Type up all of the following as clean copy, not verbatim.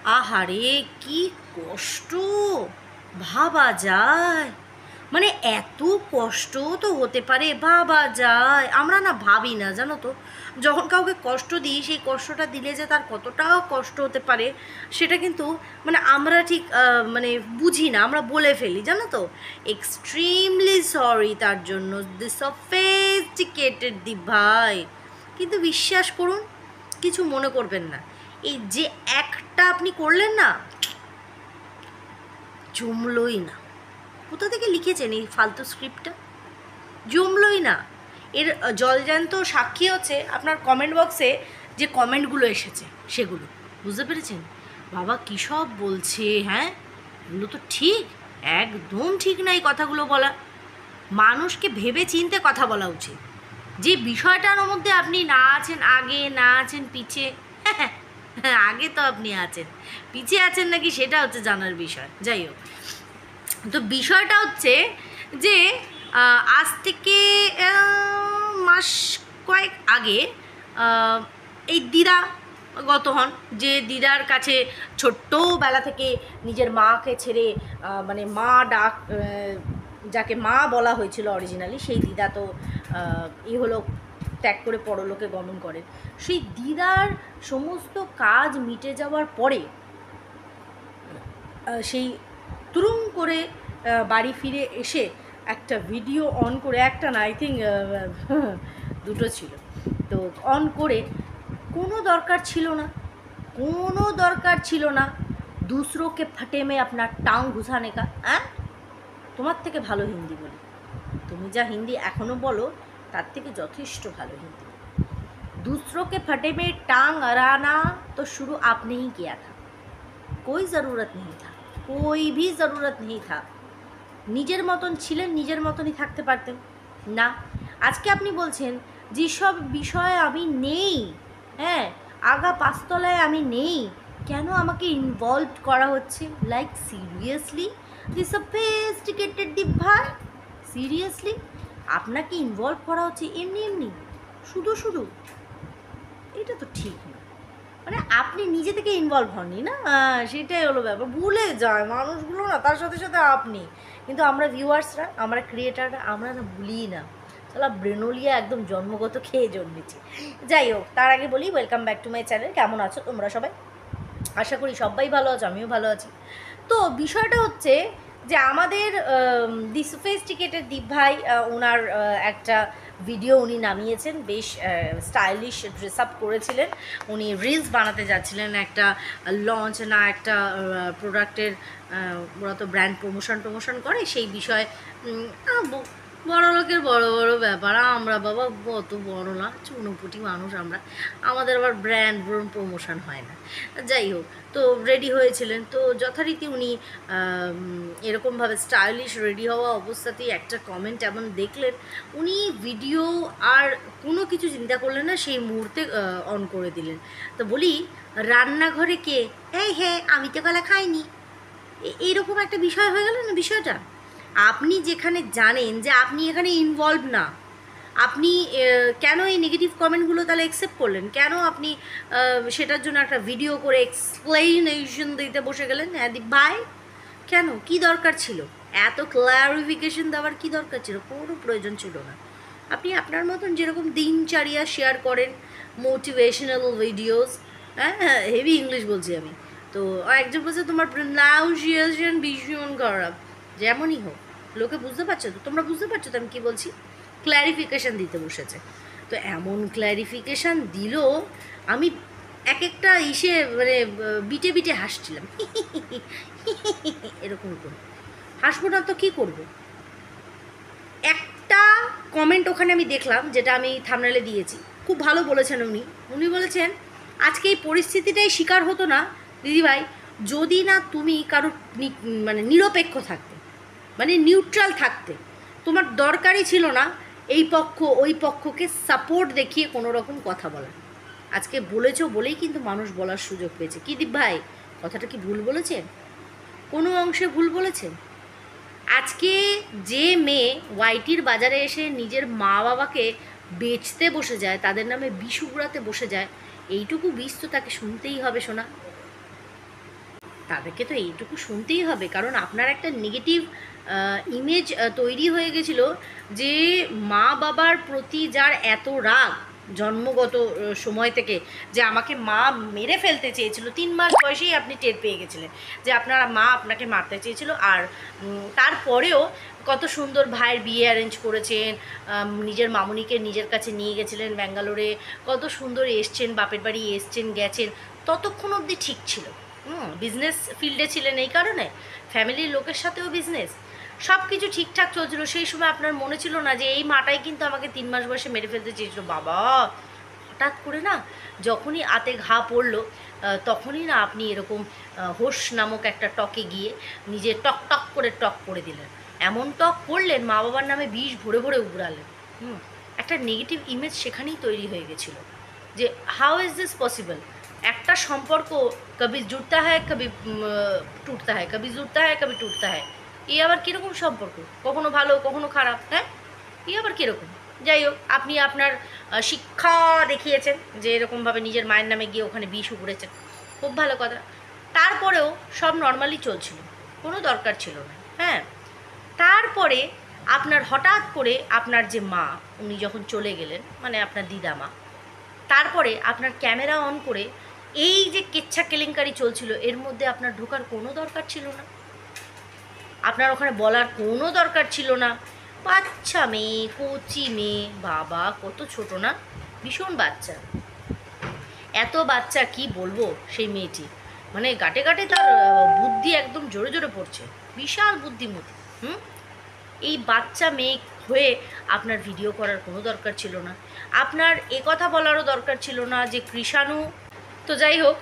আহারে কি কষ্ট ভাবা যায়। মানে এত কষ্ট তো হতে পারে ভাবা যায়, আমরা না ভাবি না জানো তো। যখন কাউকে কষ্ট দিই সেই কষ্টটা দিলে যে তার কতটা কষ্ট হতে পারে সেটা কিন্তু মানে আমরা ঠিক মানে বুঝি না, আমরা বলে ফেলি জানো তো। এক্সট্রিমলি সরি তার জন্য, দিস সফিস্টিকেটেড দি ভাই। কিন্তু বিশ্বাস করুন, কিছু মনে করবেন না, এই যে একটা আপনি করলেন না, জমলই না। কোথা থেকে লিখেছেন এই ফালতু স্ক্রিপ্টটা? জমলই না। এর জলজ্যান্ত সাক্ষী হচ্ছে আপনার কমেন্ট বক্সে যে কমেন্টগুলো এসেছে সেগুলো। বুঝতে পেরেছেন? বাবা কী সব বলছে, হ্যাঁ এগুলো তো ঠিক একদম ঠিক না এই কথাগুলো বলা। মানুষকে ভেবে চিনতে কথা বলা উচিত। যে বিষয়টার মধ্যে আপনি না আছেন আগে, না আছেন পিছে, আগে তো আপনি আছেন, পিছে আছেন নাকি সেটা হচ্ছে জানার বিষয়। যাই হোক, তো বিষয়টা হচ্ছে যে আজ থেকে মাস কয়েক আগে এই দিদা গত হন, যে দিদার কাছে ছোট্টবেলা থেকে নিজের মাকে ছেড়ে মানে মা ডাক, যাকে মা বলা হয়েছিল অরিজিনালি, সেই দিদা তো হলো ত্যাগ করে পরলোকে গমন করেন। সেই দিদার সমস্ত কাজ মিটে যাওয়ার পরে সেই তুরুম করে বাড়ি ফিরে এসে একটা ভিডিও অন করে, একটা না আই থিঙ্ক দুটো ছিল, তো অন করে কোনো দরকার ছিল না, কোনো দরকার ছিল না दूसरों के फटे में अपना टांग घुसाने का। হ্যাঁ, তোমার থেকে ভালো হিন্দি বলি, তুমি যা হিন্দি এখনও বলো তার থেকে যথেষ্ট ভালো হিন্দি। दूसरों के फटे में टांग अड़ाना तो शुरू आपने ही किया था, कोई ज़रूरत नहीं था, कोई भी ज़रूरत नहीं था। নিজের মতন ছিলেন, নিজের মতনই থাকতে পারতেন না। আজকে আপনি বলছেন যেসব বিষয়ে আমি নেই, হ্যাঁ আগা পাঁচতলায় আমি নেই, কেন আমাকে ইনভলভ করা হচ্ছে? লাইক সিরিয়াসলি, দিস সফিস্টিকেটেড দি ভাই, সিরিয়াসলি আপনাকে ইনভলভ করা হচ্ছে এমনি এমনি শুধু শুধু? এটা তো ঠিক না। মানে আপনি নিজে থেকে ইনভলভ হননি না, সেটাই হলো ব্যাপার। ভুলে যায় মানুষগুলো না, তার সাথে সাথে আপনি। কিন্তু আমরা ভিউয়ার্সরা, আমরা ক্রিয়েটাররা, আমরা না ভুলি না। চলো ব্রেনোলিয়া একদম জন্মগত খেয়ে জন্মেছি। যাই হোক, তার আগে বলি welcome back to my channel. কেমন আছো তোমরা সবাই? আশা করি সবাই ভালো আছো, আমিও ভালো আছি। তো বিষয়টা হচ্ছে যে আমাদের দি সফিস্টিকেটেড দীপ ভাই, ওনার একটা ভিডিও উনি নামিয়েছেন, বেশ স্টাইলিশ ড্রেস আপ করেছিলেন। উনি রিলস বানাতে যাচ্ছিলেন, একটা লঞ্চ না একটা প্রোডাক্টের, ওরা তো ব্র্যান্ড প্রমোশন করে সেই বিষয়ে। বড় লোকের বড় বড় ব্যাপার, আমরা বাবা কত বড় না, চুনোপুটি মানুষ আমরা, আমাদের আবার ব্র্যান্ড প্রমোশন হয় না। যাই হোক, তো রেডি হয়েছিলেন, তো যথারীতি উনি এরকমভাবে স্টাইলিশ রেডি হওয়া অবস্থাতেই একটা কমেন্ট এমন দেখলেন, উনি ভিডিও আর কোনো কিছু চিন্তা করলেন না, সেই মুহূর্তে অন করে দিলেন। তো বলি, রান্নাঘরে কে? এই হ্যাঁ, আমি তো গলা খাইনি। এইরকম একটা বিষয় হয়ে গেল না বিষয়টা। আপনি যেখানে জানেন যে আপনি এখানে ইনভলভ না, আপনি কেন এই নেগেটিভ কমেন্টগুলো তাহলে অ্যাকসেপ্ট করলেন? কেন আপনি সেটার জন্য একটা ভিডিও করে এক্সপ্লেনেশন দিতে বসে গেলেন? হ্যাঁ দীপ ভাই, কেন, কি দরকার ছিল এত ক্লারিফিকেশন দেওয়ার? কি দরকার ছিল? কোনো প্রয়োজন ছিল না। আপনি আপনার মতন যেরকম দিনচারিয়া শেয়ার করেন, মোটিভেশনাল ভিডিওস, হ্যাঁ হ্যাঁ হেভি ইংলিশ বলছি আমি তো। একজন বলছে তোমার প্রনাউন্সিয়েশন ভীষণ খারাপ। যেমনই হোক, লোকে বুঝতে পারছো তো? তোমরা বুঝতে পারছো তো আমি কী বলছি? ক্ল্যারিফিকেশান দিতে বসেছে, তো এমন ক্ল্যারিফিকেশান দিল, আমি এক একটা মানে বিটে বিটে হাসছিলাম, এরকম করে হাসবো না তো কী করবো? একটা কমেন্ট ওখানে আমি দেখলাম, যেটা আমি থাম্বনেলে দিয়েছি, খুব ভালো বলেছেন উনি। উনি বলেছেন, আজকে এই পরিস্থিতিটাই শিকার হতো না দিদিভাই যদি না তুমি কারো মানে নিরপেক্ষ থাকতে, মানে নিউট্রাল থাকতে। তোমার দরকারই ছিল না এই পক্ষ ওই পক্ষকে সাপোর্ট দেখিয়ে কোনো রকম কথা বলা। আজকে বলেছো বলেই কিন্তু মানুষ বলার সুযোগ পেয়েছে। কি দীপ ভাই, কথাটা কি ভুল বলেছেন? কোনো অংশে ভুল বলেছেন? আজকে যে মেয়ে ওয়াইটির বাজারে এসে নিজের মা বাবাকে বেচতে বসে যায়, তাদের নামে বিষ উগড়াতে বসে যায়, এইটুকু বিষ তো তাকে শুনতেই হবে শোনা। তাদেরকে তো এইটুকু শুনতেই হবে, কারণ আপনার একটা নেগেটিভ ইমেজ তৈরি হয়ে গেছিলো যে মা বাবার প্রতি যার এত রাগ জন্মগত সময় থেকে, যে আমাকে মা মেরে ফেলতে চেয়েছিল, 3 মাস বয়সেই আপনি টের পেয়ে গেছিলেন যে আপনার মা আপনাকে মারতে চেয়েছিল। আর তারপরেও কত সুন্দর ভাইয়ের বিয়ে অ্যারেঞ্জ করেছেন, নিজের মামুনিকে নিজের কাছে নিয়ে গেছিলেন ব্যাঙ্গালোরে, কত সুন্দর এসছেন, বাপের বাড়ি এসছেন গেছেন, ততক্ষণ অবধি ঠিক ছিল। বিজনেস ফিল্ডে ছিলেন এই কারণে, ফ্যামিলির লোকের সাথেও বিজনেস, সব কিছু ঠিকঠাক চলছিল। সেই সময় আপনার মনে ছিল না যে এই মাটাই কিন্তু আমাকে 3 মাস বয়সে মেরে ফেলতে চেয়েছিল? বাবা, হঠাৎ করে না যখনই আতে ঘা পড়লো তখনই না আপনি এরকম হোস নামক একটা টকে গিয়ে নিজে টক টক করে টক করে দিলেন। এমন টক করলেন, মা বাবার নামে বিষ ভরে ভরে উগড়ালেন। একটা নেগেটিভ ইমেজ সেখানেই তৈরি হয়ে গেছিলো যে হাউ ইজ দিস পসিবল। একটা সম্পর্ক কবি জুড়তা হয় কবি টুটতা হয়, কবি জুড়তা হয় কবি টুটতা হয়, এই আবার কীরকম সম্পর্ক? কখনো ভালো কখনো খারাপ, হ্যাঁ, এই আবার কীরকম? যাই হোক, আপনি আপনার শিক্ষা দেখিয়েছেন যে এরকমভাবে নিজের মায়ের নামে গিয়ে ওখানে বিষ উগড়েছেন, খুব ভালো কথা। তারপরেও সব নর্মালি চলছিল, কোনো দরকার ছিল না। হ্যাঁ, তারপরে আপনার হঠাৎ করে আপনার যে মা, উনি যখন চলে গেলেন, মানে আপনার দিদা মা, তারপরে আপনার ক্যামেরা অন করে এই যে কেচ্ছা কেলেঙ্কারি চলছিল, এর মধ্যে আপনার ঢোকার কোনো দরকার ছিল না, আপনার ওখানে বলার কোনো দরকার ছিল না। বাচ্চা মেয়ে, কচি মেয়ে, বাবা কত ছোট না, ভীষণ বাচ্চা, এত বাচ্চা কি বলবো সেই মেয়েটি, মানে গাটে গাটে তার বুদ্ধি একদম জোরে জোরে পড়ছে, বিশাল বুদ্ধিমতী। এই বাচ্চা মেয়ে হয়ে আপনার ভিডিও করার কোনো দরকার ছিল না, আপনার কথা বলারও দরকার ছিল না যে কৃষাণু। তো যাই হোক,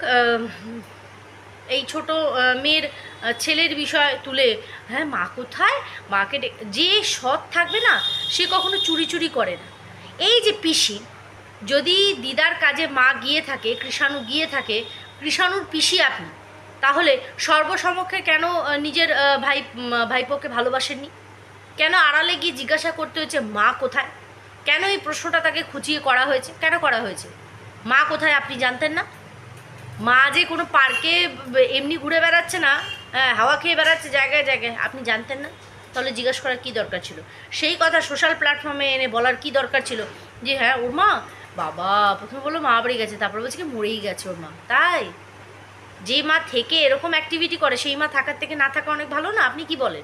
এই ছোট মেয়ের ছেলের বিষয় তুলে, হ্যাঁ মা কোথায়, মাকে যে সৎ থাকবে না সে কখনো চুরি চুরি করে না। এই যে পিসি, যদি দিদার কাজে মা গিয়ে থাকে, কৃষাণু গিয়ে থাকে, কৃষাণুর পিসি আপনি, তাহলে সর্বসমক্ষে কেন নিজের ভাইপোকে ভালোবাসেননি? কেন আড়ালে গিয়ে জিজ্ঞাসা করতে হয়েছে মা কোথায়? কেন এই প্রশ্নটা তাকে খুঁচিয়ে করা হয়েছে? কেন করা হয়েছে? মা কোথায় আপনি জানতেন না? মা যে কোনো পার্কে এমনি ঘুরে বেড়াচ্ছে না, হাওয়া খেয়ে বেড়াচ্ছে জায়গায় জায়গায়, আপনি জানতেন না? তাহলে জিজ্ঞাসা করার কী দরকার ছিল? সেই কথা সোশ্যাল প্ল্যাটফর্মে এনে বলার কী দরকার ছিল যে হ্যাঁ ওর মা, বাবা প্রথমে বললো মা বাড়ি গেছে, তারপর বলছে কি মরেই গেছে ওর মা। তাই যে মা থেকে এরকম অ্যাক্টিভিটি করে সেই মা থাকার থেকে না থাকা অনেক ভালো না? আপনি কি বলেন?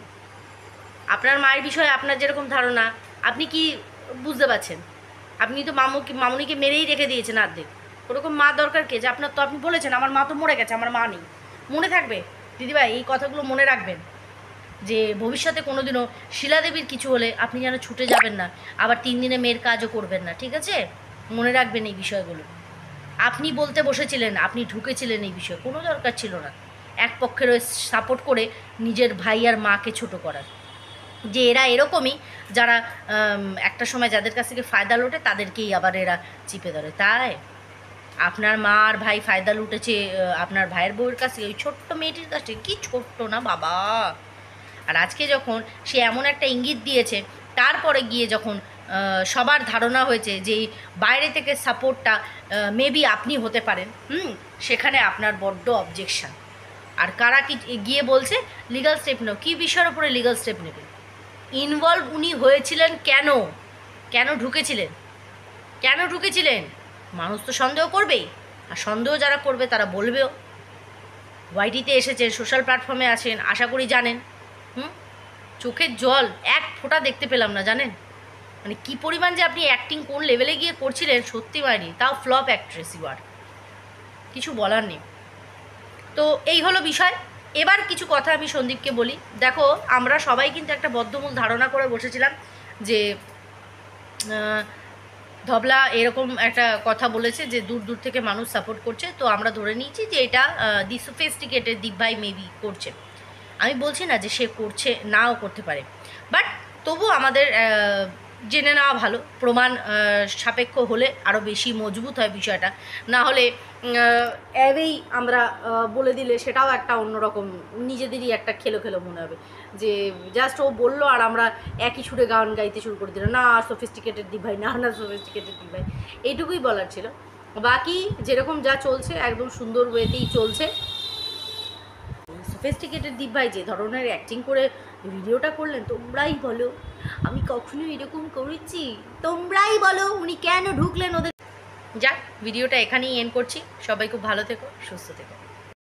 আপনার মায়ের বিষয়ে আপনার যেরকম ধারণা, আপনি কি বুঝতে পারছেন? আপনি তো মামুনিকে মেরেই রেখে দিয়েছেন অর্ধেক। ওরকম মা দরকার কে? যে আপনার তো, আপনি বলেছেন আমার মা তো মরে গেছে, আমার মা নেই। মনে থাকবে দিদিভাই, এই কথাগুলো মনে রাখবেন যে ভবিষ্যতে কোনো দিনও শিলাদেবীর কিছু হলে আপনি যেন ছুটে যাবেন না, আবার 3 দিনে মেয়ের কাজও করবেন না, ঠিক আছে? মনে রাখবেন এই বিষয়গুলো। আপনি বলতে বসেছিলেন, আপনি ঢুকেছিলেন এই বিষয়ে, কোনো দরকার ছিল না এক পক্ষের সাপোর্ট করে নিজের ভাই আর মাকে ছোট করার। যে এরা এরকমই, যারা একটা সময় যাদের কাছ থেকে ফায়দা লোটে তাদেরকেই আবার এরা চিপে ধরে। তাই আপনার মা আর ভাই ফায়দা লুটেছে আপনার ভাইয়ের বউয়ের কাছে, ওই ছোট্ট মেয়েটির কাছে। কি ছোট্ট না বাবা! আর আজকে যখন সে এমন একটা ইঙ্গিত দিয়েছে, তারপরে গিয়ে যখন সবার ধারণা হয়েছে যে বাইরে থেকে সাপোর্টটা মেবি আপনি হতে পারেন, সেখানে আপনার বড্ড অবজেকশান। আর কারা কি গিয়ে বলছে লিগাল স্টেপ নেও? কী বিষয়ের উপরে লিগাল স্টেপ নেবে? ইনভলভ উনি হয়েছিলেন কেন? কেন ঢুকেছিলেন? কেন ঢুকেছিলেন? মানুষ তো সন্দেহ করবেই, আর সন্দেহ যারা করবে তারা বলবেও। ওয়াইটিতে এসেছেন, সোশ্যাল প্ল্যাটফর্মে আছেন, আশা করি জানেন। চোখের জল এক ফোঁটা দেখতে পেলাম না, জানেন? মানে কী পরিমাণ যে আপনি অ্যাক্টিং কোন লেভেলে গিয়ে করছিলেন, সত্যি মাইনি, তাও ফ্লপ অ্যাক্ট্রেস ইউ আর, কিছু বলার নেই। তো এই হলো বিষয়। এবার কিছু কথা আমি সন্দীপকে বলি। দেখো, আমরা সবাই কিন্তু একটা বদ্ধমূল ধারণা করে বসেছিলাম যে ধবলা এরকম একটা কথা বলেছে যে দূর দূর থেকে মানুষ সাপোর্ট করছে, তো আমরা ধরে নিয়েছি যে এটা দি সোফিস্টিকেটেড দীপ ভাই মেবি করছে। আমি বলছি না যে সে করছে, নাও করতে পারে, বাট তবু আমাদের জেনে নেওয়া ভালো, প্রমাণ সাপেক্ষ হলে আরও বেশি মজবুত হয় বিষয়টা। না হলে অ্যাবেই আমরা বলে দিলে সেটাও একটা অন্যরকম নিজেদেরই একটা খেলো খেলো মনে হবে, যে জাস্ট ও বললো আর আমরা একই সুরে গান গাইতে শুরু করে দিলাম, না সোফিস্টিকেটেড ডিভাই, না না সোফিস্টিকেটেড ডিভাই, এইটুকুই বলার ছিল। বাকি যেরকম যা চলছে একদম সুন্দর ওয়েতেই চলছে। সোফিস্টিকেটেড দীপ ভাই যে ধরনের অ্যাক্টিং করে ভিডিওটা করলেন, তোমরাই বলো আমি কখনো এরকম করেছি? তোমরাই বলো উনি কেন ঢুকলেন ওদের। যাক, ভিডিওটা এখানেই এন্ড করছি। সবাই খুব ভালো থেকো, সুস্থ থেকো।